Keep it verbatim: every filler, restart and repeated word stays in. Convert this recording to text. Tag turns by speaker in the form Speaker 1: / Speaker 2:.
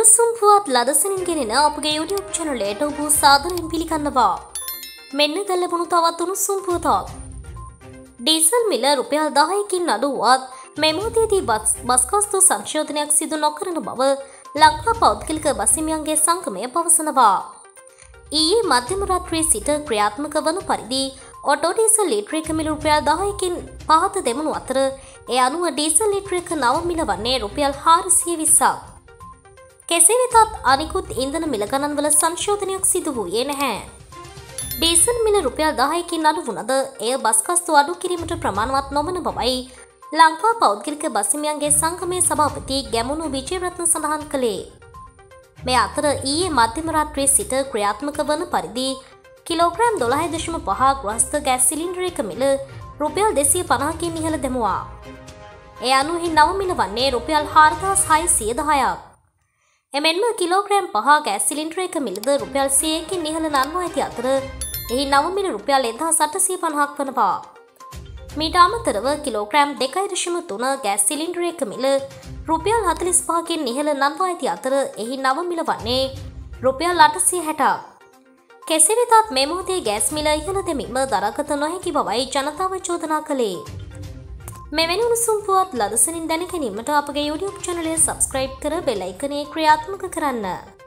Speaker 1: උණුසුම් පුවත් ලදසනින් ගෙනෙන අපගේ YouTube channel එකට ඔබ සාදරයෙන් පිළිගන්නවා. මෙන්න දැන් ලැබුණු තවත් උණුසුම් පුවතක්. ඩීසල් මිල රුපියල් දහයකින් අඩු වුවත් මේ මොහොතේදී බස් ගාස්තු සංශෝධනයක් සිදු නොකරන බව ලංකා පෞද්ගලික බස් හිමියන්ගේ සංගමය පවසනවා. ඊයේ මධ්‍යම රාත්‍රියේ සිට ක්‍රියාත්මක වන පරිදි ඔටෝ ඩීසල් ලීටරයක මිල රුපියල් දහයකින් පහත දෙමණු අතර ඒ අනුව ඩීසල් ලීටරයක නව මිල වන්නේ රුපියල් හාරසිය විස්සක්. කෙසේ වෙතත් අනිකුත් ඉන්ධන මිල ගණන්වල සංශෝධනයක් සිදු වූයේ නැහැ. ඩීසල් මිල රුපියල් දහයකින් අඩු වුණද එය බස් ගාස්තු අඩු කිරීමට ප්‍රමාණවත් නොවන බවයි ලංකා පෞද්ගලික බස් හිමියන්ගේ සංගමේ සභාපති ගැමුණු විජේරත්න සඳහන් කළේ. මේ අතර ඊයේ මධ්‍යම රාත්‍රියේ සිට ක්‍රියාත්මක වන පරිදි කිලෝග්‍රෑම් දොළහ දශම පහ ග්‍රස්ත ගෑස් සිලින්ඩරයක මිල රුපියල් දෙසිය පනහකින් ඉහළ දැමුවා. ඒ අනුව නව මිල වන්නේ රුපියල් හාරදාස් හයසිය දහයක්. එමෙන්ම කිලෝග්‍රෑම් පහ ගෑස් සිලින්ඩරයක මිලද රුපියල් සියයකින් ඉහළ නංවා ඇති අතර එහි නව මිල රුපියල් එක්දහස් අටසිය පනහක් වනවා. මීට අමතරව කිලෝග්‍රෑම් දෙකයි දශම තුන ගෑස් සිලින්ඩරයක මිල රුපියල් හතළිස් පහකින් ඉහළ නංවා ඇති අතර එහි නව මිල වන්නේ රුපියල් අටසිය හැටක්. කෙසේ වෙතත් මේ මොහොතේ ගෑස් මිල ඉහළ දැමීම දරාගත නොහැකි බවයි ජනතාව චෝදනා කළේ. මෙවැනි උණුසුම් පුවත් ලදසනින් දැන ගැනීමට අපගේ YouTube channel එක subscribe කර බෙල් අයිකනේ ක්‍රියාත්මක කරන්න.